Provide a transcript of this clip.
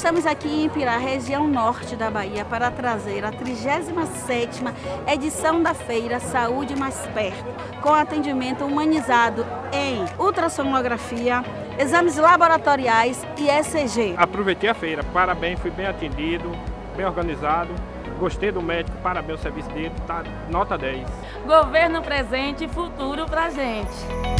Estamos aqui em Ipirá, região norte da Bahia, para trazer a 37ª edição da Feira Saúde Mais Perto, com atendimento humanizado em ultrassonografia, exames laboratoriais e ECG. Aproveitei a feira, parabéns, fui bem atendido, bem organizado. Gostei do médico, parabéns, o serviço dele, tá nota 10. Governo presente e futuro pra gente.